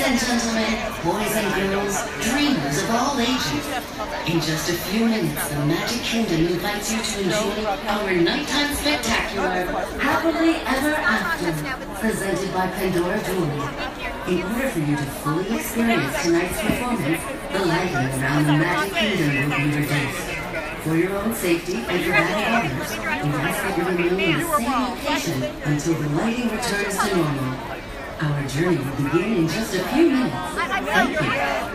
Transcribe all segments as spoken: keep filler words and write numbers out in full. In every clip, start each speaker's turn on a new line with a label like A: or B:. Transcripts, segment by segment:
A: and gentlemen, boys and girls, dreamers of all ages, in just a few minutes, the Magic Kingdom invites you to enjoy our nighttime spectacular, Happily Ever After, presented by Pandora Jewelry. In order for you to fully experience tonight's performance, the lighting around the Magic Kingdom will be reduced. For your own safety and for that of others, we ask that you remain in the same location until the lighting returns to normal. Our journey will begin in just a few minutes. Thank you.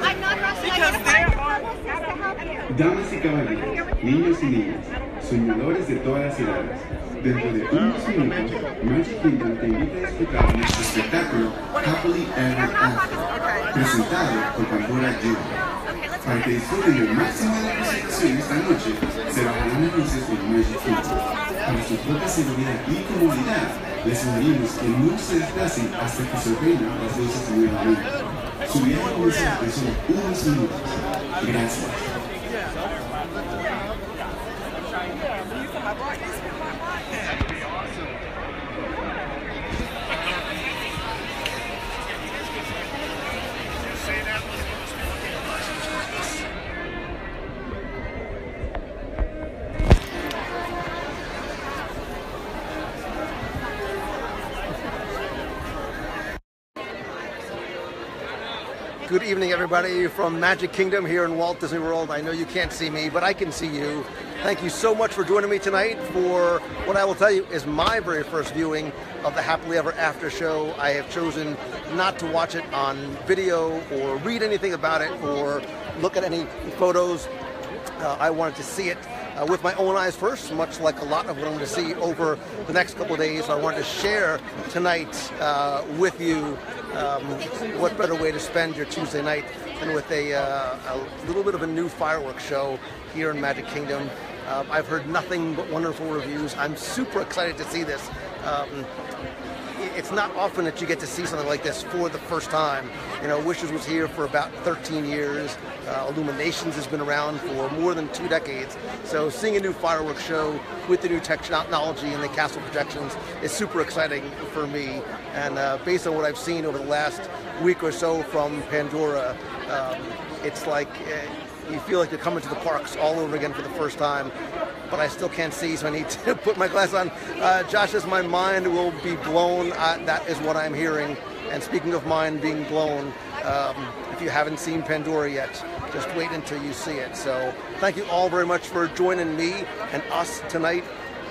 B: Damas y caballeros, niños y niñas, soñadores de todas las edades, dentro de unos minutos, Magic Kingdom te invita a disfrutar nuestro espectáculo Happily Ever After, presentado por Pandora Jewelry. Para que disfruten del máximo de la presentación esta noche, se bajarán las luces en Magic Kingdom. Para su propia seguridad y comodidad, les sugerimos que no se desplacen hasta que se prendan las luces nuevamente. Su viaje comienza en solo unos minutos. Gracias.
C: Good evening, everybody, from Magic Kingdom here in Walt Disney World. I know you can't see me, but I can see you. Thank you so much for joining me tonight for what I will tell you is my very first viewing of the Happily Ever After show. I have chosen not to watch it on video or read anything about it or look at any photos. Uh, I wanted to see it uh, with my own eyes first, much like a lot of what I'm going to see over the next couple of days. So I wanted to share tonight uh, with you. Um, what better way to spend your Tuesday night than with a, uh, a little bit of a new fireworks show here in Magic Kingdom. Uh, I've heard nothing but wonderful reviews. I'm super excited to see this. Um, it's not often that you get to see something like this for the first time. You know, Wishes was here for about thirteen years. Uh, Illuminations has been around for more than two decades. So seeing a new fireworks show with the new technology and the castle projections is super exciting for me. And uh, based on what I've seen over the last week or so from Pandora, um, it's like uh, you feel like you're coming to the parks all over again for the first time. But I still can't see, so I need to put my glasses on. Uh, Josh says my mind will be blown. Uh, that is what I'm hearing. And speaking of mind being blown, um, if you haven't seen Pandora yet, just wait until you see it. So thank you all very much for joining me and us tonight.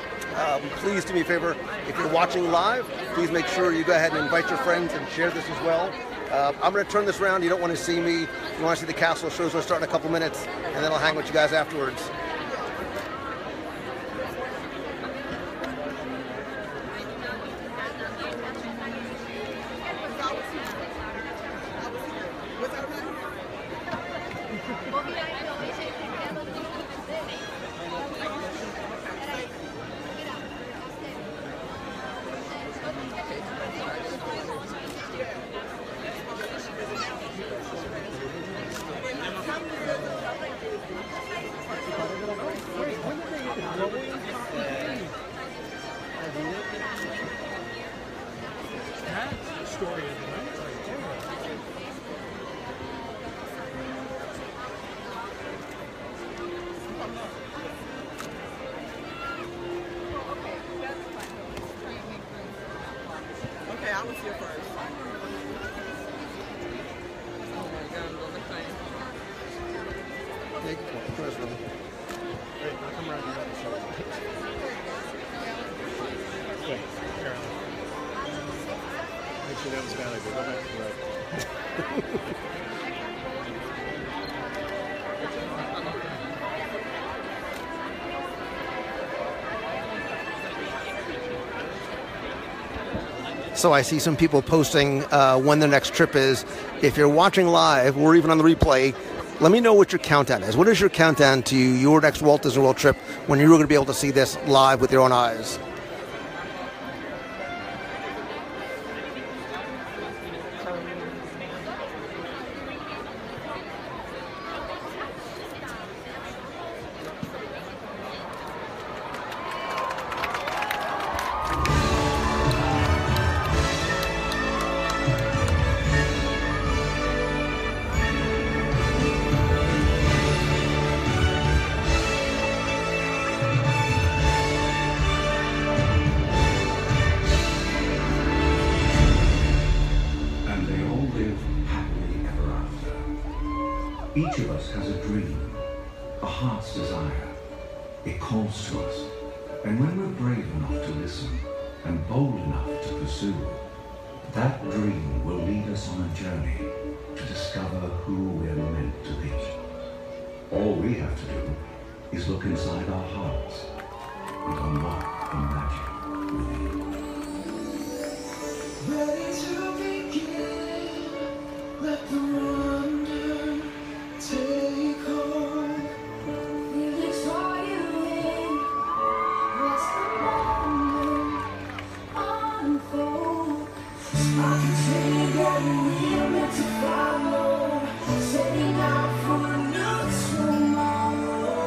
C: Um, please do me a favor, if you're watching live, please make sure you go ahead and invite your friends and share this as well. Uh, I'm going to turn this around. You don't want to see me. You want to see the castle shows will start in a couple minutes, and then I'll hang with you guys afterwards.
D: I was here first. Oh my God, another thing.
C: Take one. Press one. Wait, I'll come around the other side. Wait, here. Actually, that was bad idea. Go back to the right. So I see some people posting uh, when their next trip is. If you're watching live or even on the replay, let me know what your countdown is. What is your countdown to your next Walt Disney World trip when you're going to be able to see this live with your own eyes?
E: Each of us has a dream, a heart's desire. It calls to us. And when we're brave enough to listen and bold enough to pursue, that dream will lead us on a journey to discover who we're meant to be. All we have to do is look inside our hearts and unlock the magic within.
F: Ready to begin, let the wonder take hold. Feelings are you in, watch the moment unfold. I can see that we are meant to follow, setting out for a new tomorrow.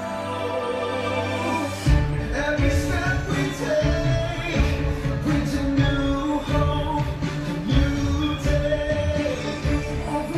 F: Every step we take brings a new hope, a new day. Every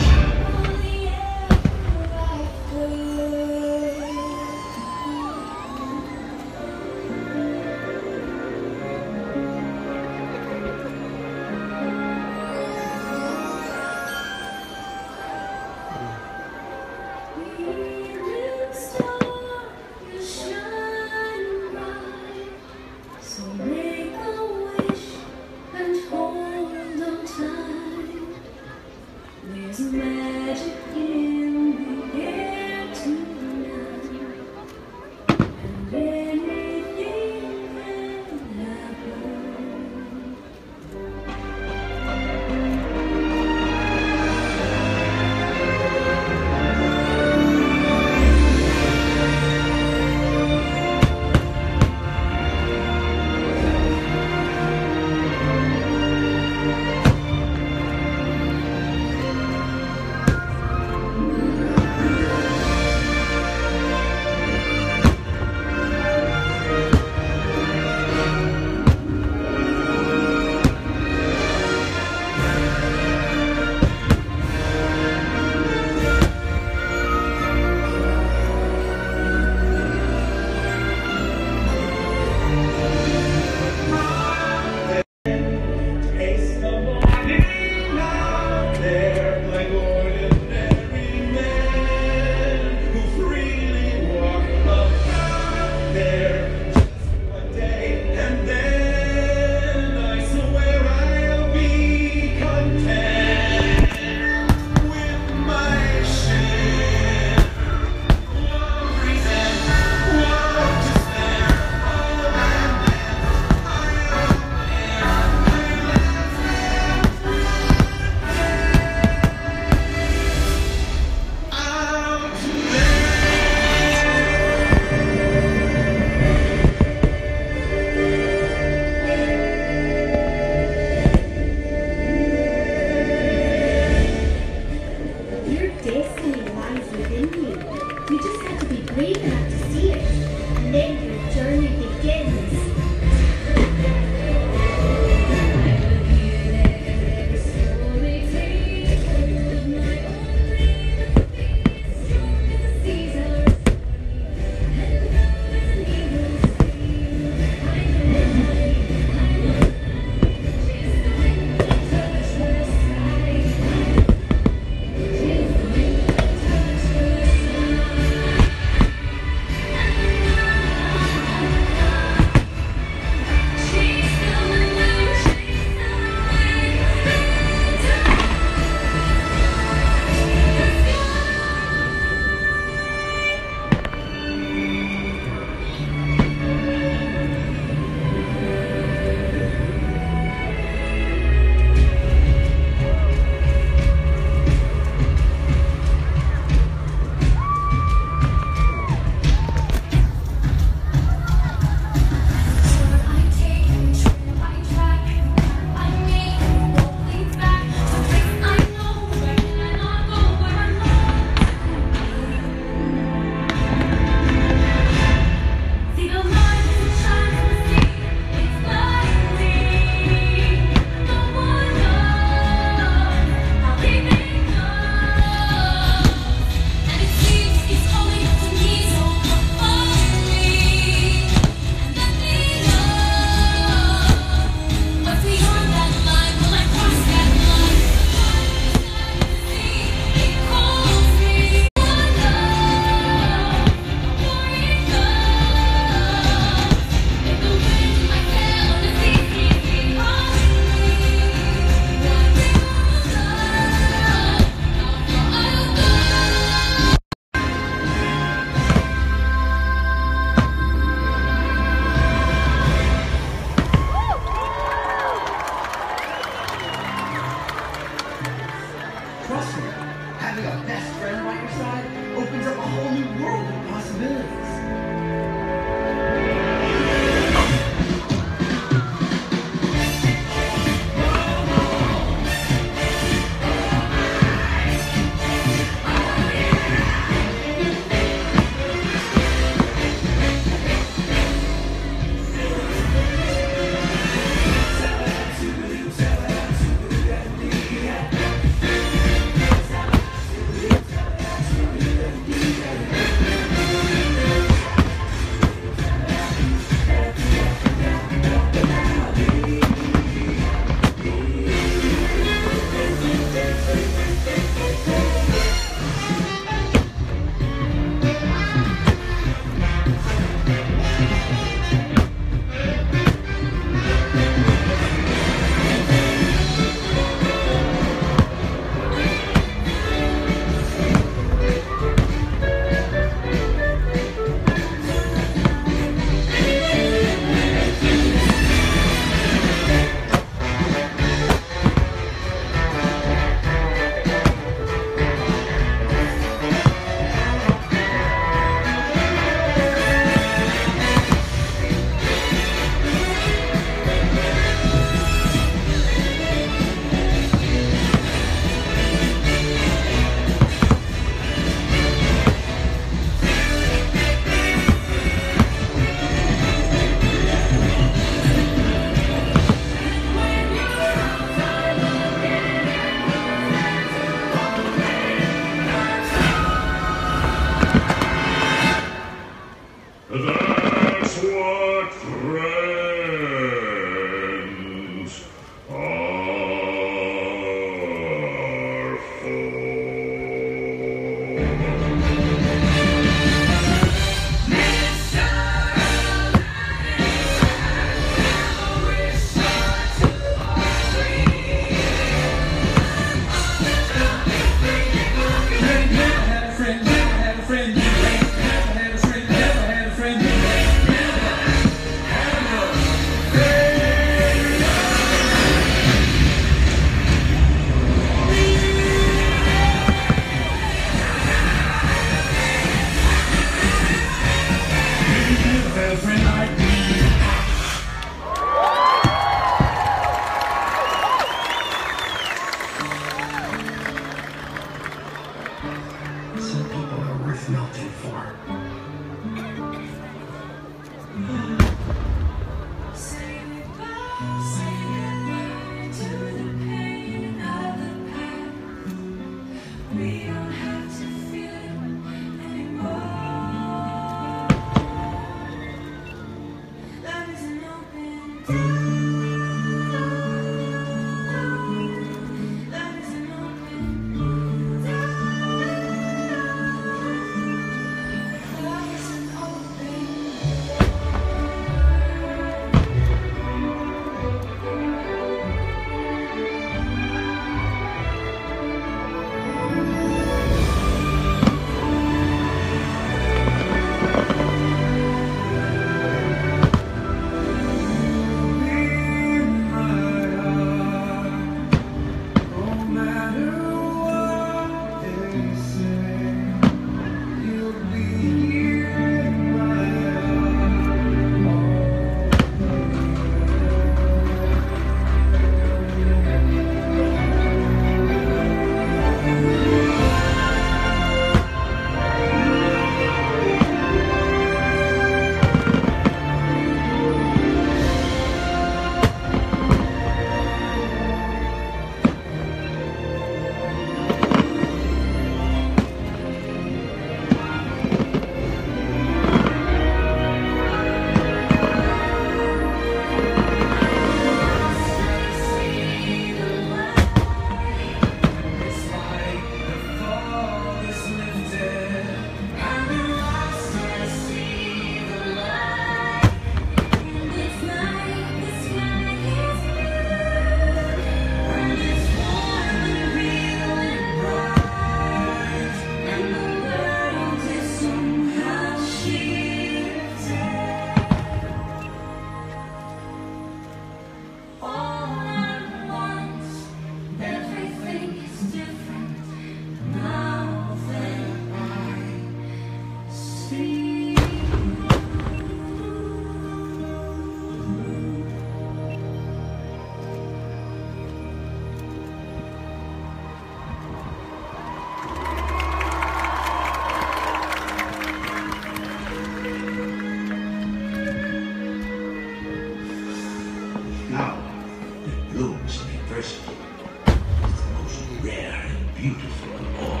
E: blooms in adversity. It's the most rare and beautiful of all.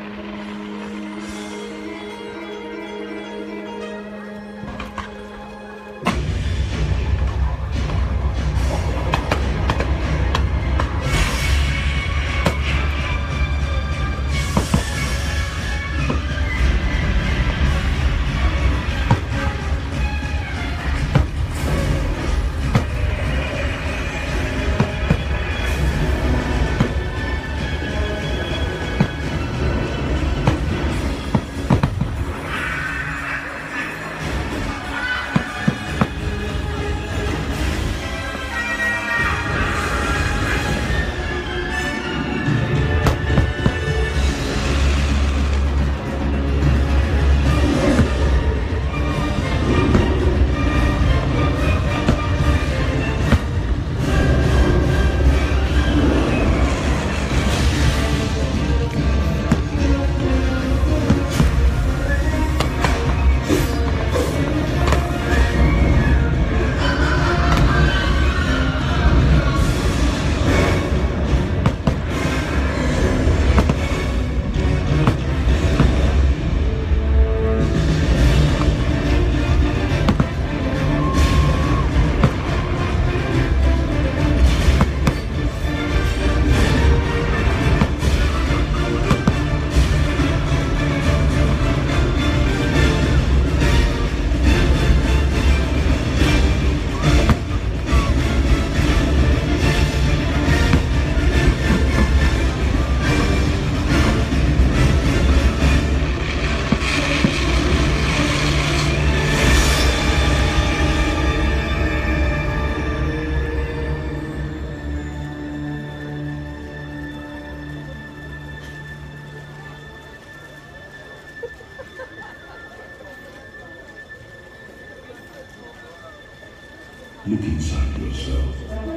G: Look inside yourself.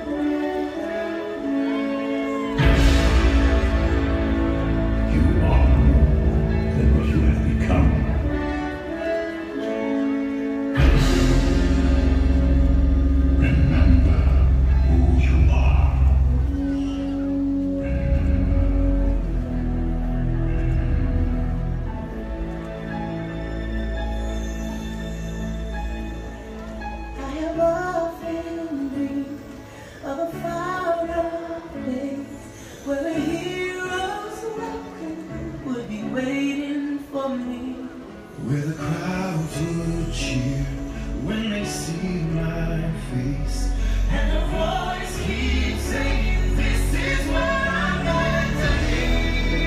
G: You are more than what you have become. Remember who you are.
F: I have often dreamed of a far-off place where a hero's welcome would be waiting for me.
H: Where the crowds would cheer when they see my face, and the voice keeps saying, "This is where I'm meant to be."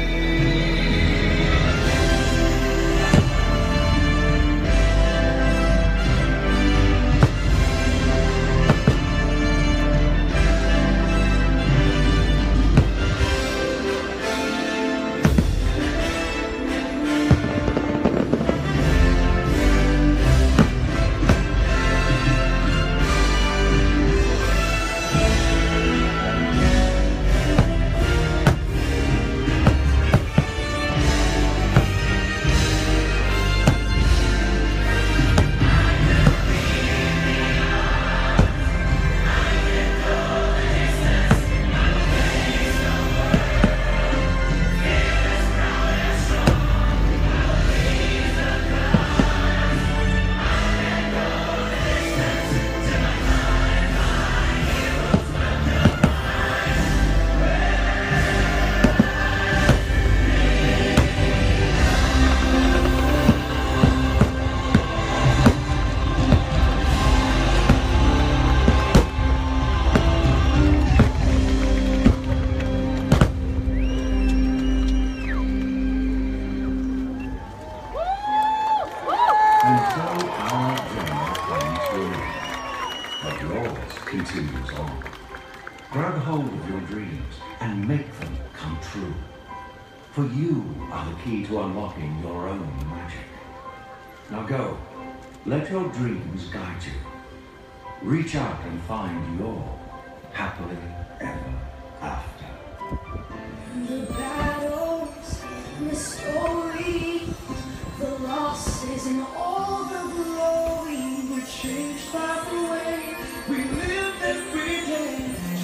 E: And so our journey comes to an end, but yours continues on. Grab hold of your dreams and make them come true. For you are the key to unlocking your own magic. Now go, let your dreams guide you. Reach out and find your happily ever after.
F: The battles, the story, the losses and all the glory were changed by the way we live every day. Just know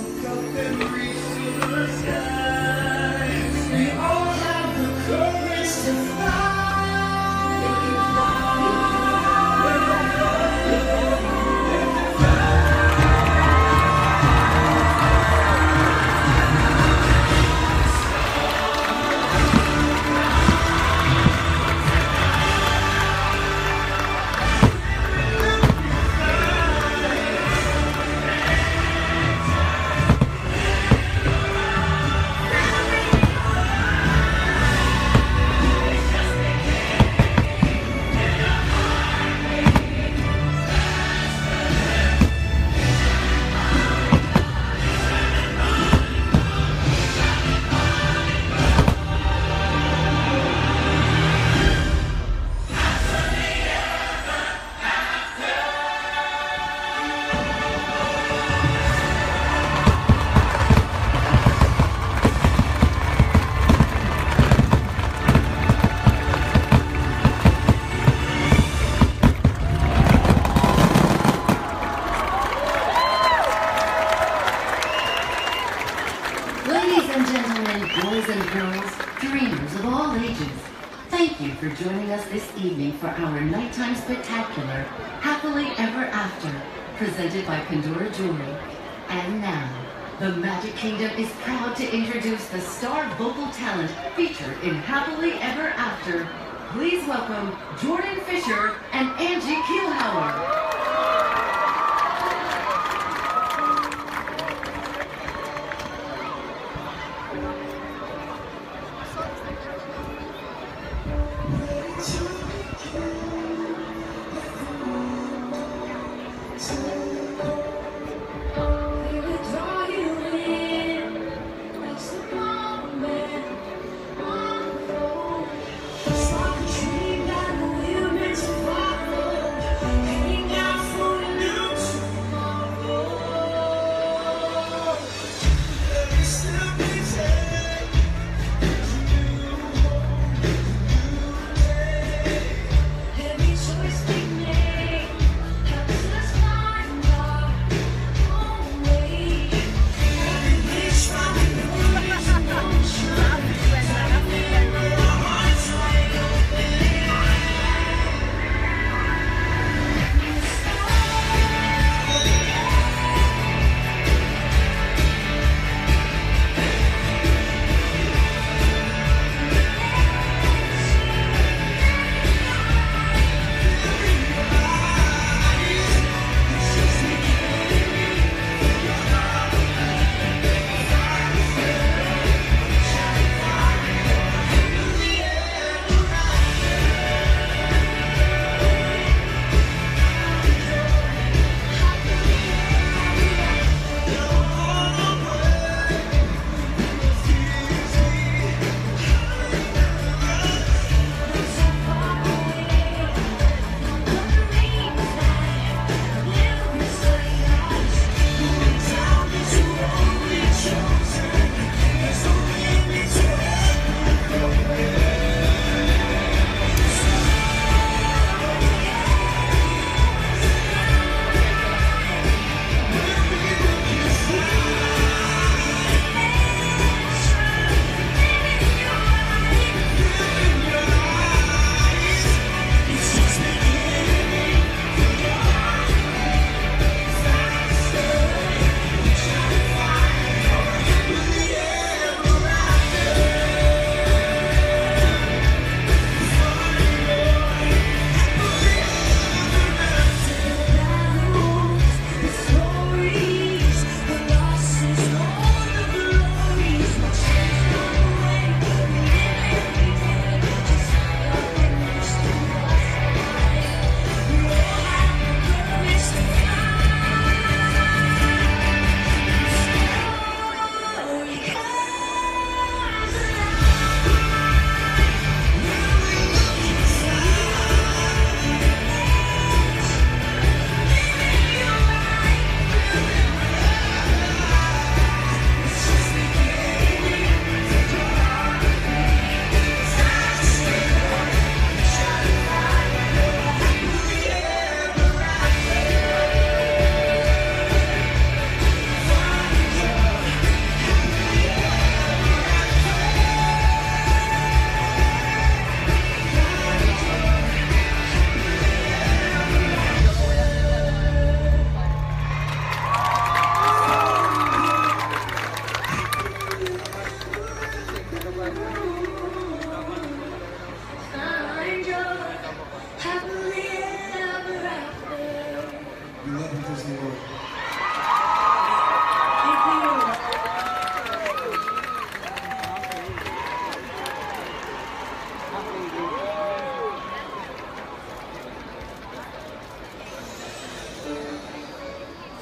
H: look up and reach to the sky. We all have the courage to fly.
A: Ladies and gentlemen, boys and girls, dreamers of all ages, thank you for joining us this evening for our nighttime spectacular, Happily Ever After, presented by Pandora Jewelry. And now, the Magic Kingdom is proud to introduce the star vocal talent featured in Happily Ever After. Please welcome Jordan Fisher and Angie Kielhauer.
F: It's like a dream that we're meant to follow. Hanging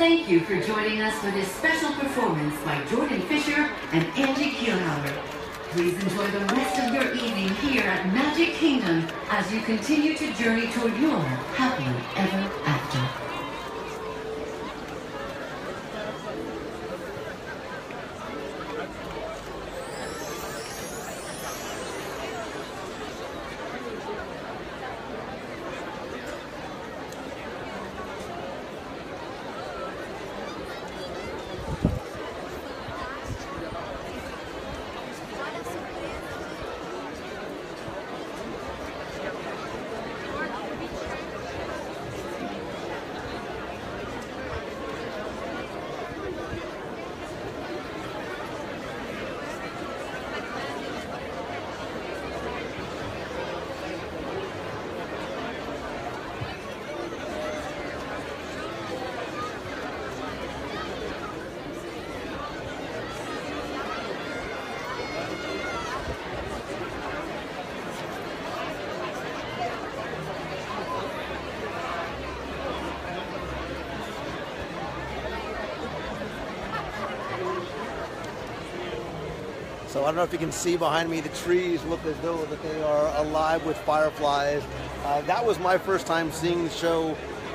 A: Thank you for joining us for this special performance by Jordan Fisher and Angie Kielhauer. Please enjoy the rest of your evening here at Magic Kingdom as you continue to journey toward your happily ever after.
C: So I don't know if you can see behind me, the trees look as though that they are alive with fireflies. Uh, that was my first time seeing the show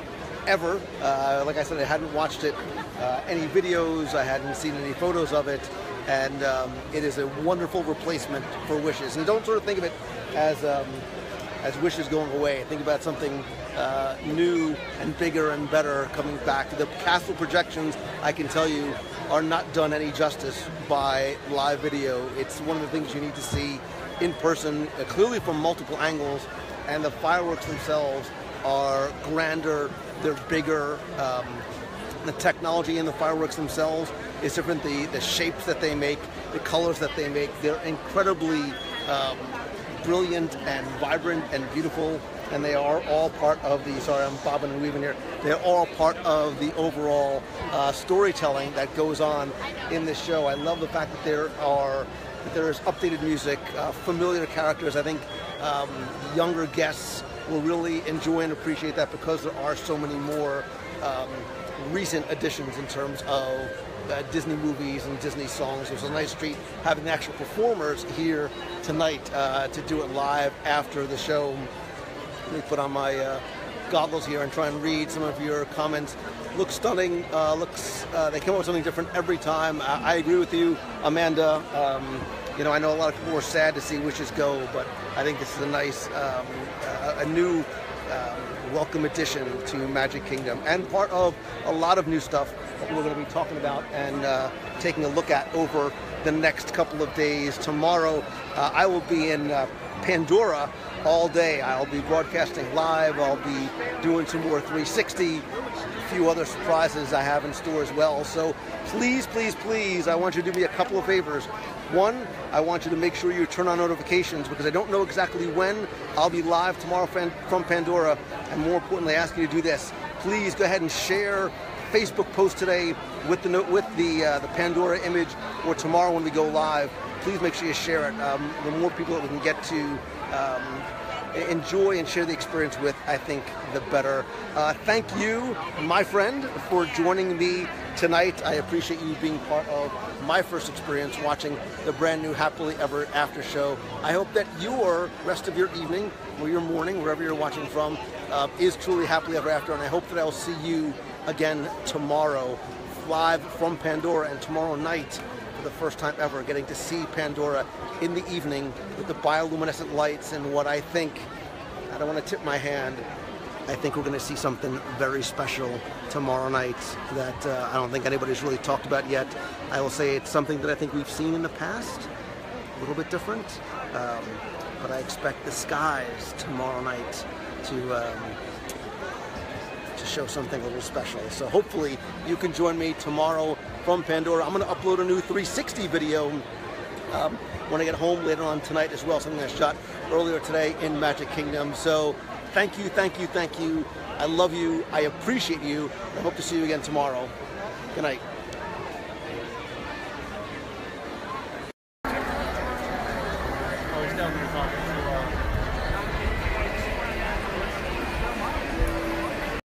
C: ever. Uh, like I said, I hadn't watched it, uh, any videos, I hadn't seen any photos of it, and um, it is a wonderful replacement for Wishes. And don't sort of think of it as um, as Wishes going away. Think about something uh, new and bigger and better coming back. The castle projections, I can tell you, are not done any justice by live video. It's one of the things you need to see in person, uh, clearly from multiple angles, and the fireworks themselves are grander, they're bigger. Um, the technology in the fireworks themselves is different. The, the shapes that they make, the colors that they make, they're incredibly um, brilliant and vibrant and beautiful, and they are all part of the, sorry, I'm bobbing and weaving here, they're all part of the overall uh, storytelling that goes on in this show. I love the fact that there are, that there is updated music, uh, familiar characters. I think um, younger guests will really enjoy and appreciate that because there are so many more um, recent additions in terms of Uh, Disney movies and Disney songs. It was a nice treat having the actual performers here tonight uh, to do it live after the show. Let me put on my uh, goggles here and try and read some of your comments. Looks stunning. Uh, looks. Uh, they come up with something different every time. I, I agree with you, Amanda. Um, you know, I know a lot of people were sad to see Wishes go, but I think this is a nice, um, a, a new, um, welcome addition to Magic Kingdom, and part of a lot of new stuff that we're going to be talking about and uh, taking a look at over the next couple of days. Tomorrow, uh, I will be in uh, Pandora all day. I'll be broadcasting live. I'll be doing some more three sixty, a few other surprises I have in store as well. So please, please, please, I want you to do me a couple of favors. One, I want you to make sure you turn on notifications, because I don't know exactly when I'll be live tomorrow from Pandora. And more importantly, I ask you to do this. Please go ahead and share Facebook post today with the with the uh, the Pandora image, or tomorrow when we go live. Please make sure you share it. Um, the more people that we can get to um, enjoy and share the experience with, I think the better. Uh, thank you, my friend, for joining me tonight. I appreciate you being part of my first experience watching the brand new Happily Ever After show. I hope that your rest of your evening or your morning, wherever you're watching from, uh, is truly Happily Ever After, and I hope that I'll see you again tomorrow, live from Pandora, and tomorrow night, for the first time ever, getting to see Pandora in the evening with the bioluminescent lights and what I think, I don't want to tip my hand, I think we're going to see something very special tomorrow night that uh, I don't think anybody's really talked about yet. I will say it's something that I think we've seen in the past, a little bit different, um, but I expect the skies tomorrow night to um, to show something a little special. So hopefully you can join me tomorrow from Pandora. I'm going to upload a new three sixty video um, when I get home later on tonight as well, something I shot earlier today in Magic Kingdom. So thank you, thank you, thank you. I love you. I appreciate you. I hope to see you again tomorrow. Good night.